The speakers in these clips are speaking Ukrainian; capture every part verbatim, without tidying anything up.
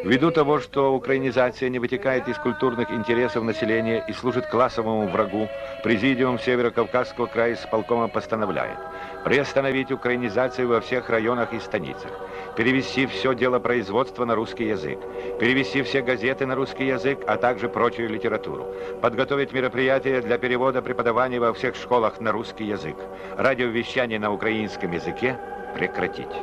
Ввиду того, что украинизация не вытекает из культурных интересов населения и служит классовому врагу, Президиум Северо-Кавказского края исполкома постановляет приостановить украинизацию во всех районах и станицах, перевести все делопроизводство на русский язык, перевести все газеты на русский язык, а также прочую литературу, подготовить мероприятия для перевода преподавания во всех школах на русский язык, радиовещание на українському язике прекратить.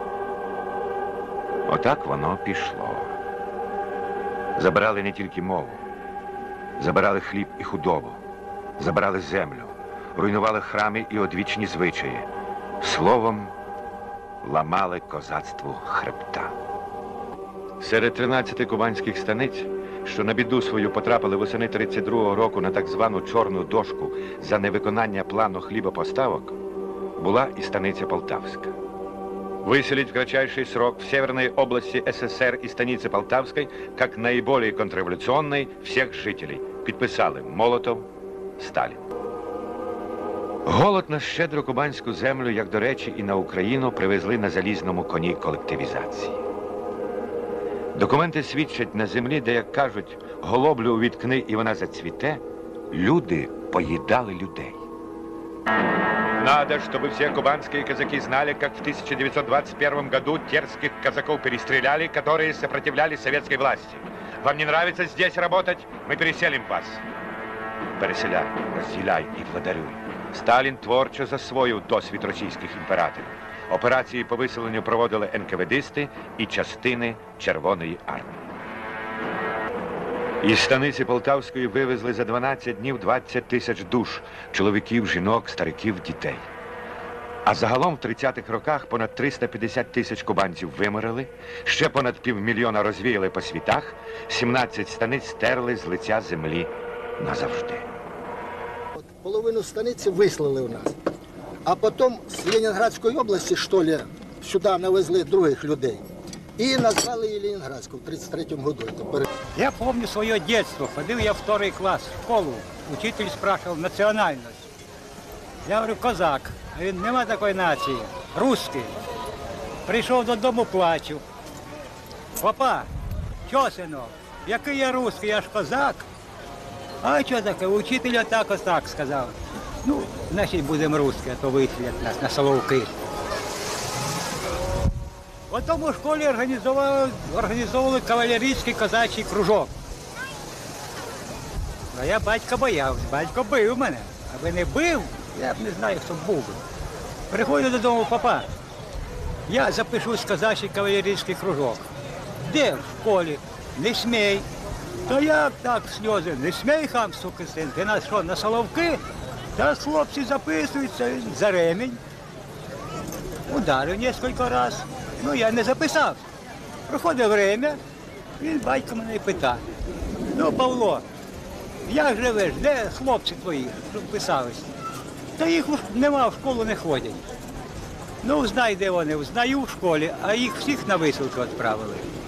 Отак воно пішло. Забирали не тільки мову, забирали хліб і худобу, забирали землю, руйнували храми і одвічні звичаї. Словом, ламали козацтву хребта. Серед тринадцяти кубанських станиць, що на біду свою потрапили восени тридцять другого року на так звану «чорну дошку» за невиконання плану хлібопоставок, була і станиця Полтавська. Выселить в кратчайший срок в Северной области СССР и станицы Полтавской как наиболее контрреволюционной всех жителей. Підписали Молотов, Сталін. Голод на щедру кубанську землю, як до речі, і на Україну привезли на залізному коні колективізації. Документи свідчать, на землі, де, як кажуть, голоблю увіткни і вона зацвіте, люди поїдали людей. Надо, чтобы все кубанские казаки знали, как в тысяча девятьсот двадцать первом году терских казаков перестреляли, которые сопротивлялись советской власти. Вам не нравится здесь работать? Мы переселим вас. Переселяй, розділяй і владарюй. Сталін творчо засвоїв досвід російських імператорів. Операції по виселенню проводили ен ка ве дисти і частини Червоної армії. Із станиці Полтавської вивезли за дванадцять днів двадцять тисяч душ – чоловіків, жінок, стариків, дітей. А загалом в тридцятих роках понад триста п'ятдесят тисяч кубанців вимерли, ще понад півмільйона розвіяли по світах, сімнадцять станиць стерли з лиця землі назавжди. Половину станиці вислали у нас, а потім з Ленінградської області, що ли, сюди навезли других людей. І назвали її Ленінградською в тридцять третьому году. Я помню свое детство. Ходил я в второй класс в школу. Учитель спрашивал национальность. Я говорю, козак. А він, нема такої нації. Русский. Прийшов додому, плачу. Папа, що, синок? Який я русский, я ж козак. А що таке? Учитель так ось так сказав. Ну, значить будемо русські, а то виселять нас на Соловки. Потім у школі організовували, організовували кавалерійський козачий кружок. А я батька боявся, батько бив мене. Аби не бив, я б не знаю, хто б був. Приходжу додому, папа, я запишусь в козачий кавалерійський кружок. Де в школі? Не смій. Та як так сльози? Не смій, хам, суки син. Ти на що, на Соловки? Та хлопці записуються за ремінь. Ударив кілька разів. Ну, я не записався. Проходить время, він батько мене питає. Ну, Павло, як живеш, де хлопці твої, щоб писалися? Та їх нема, в школу не ходять. Ну, знай, де вони, знаю в школі, а їх всіх на висилку відправили.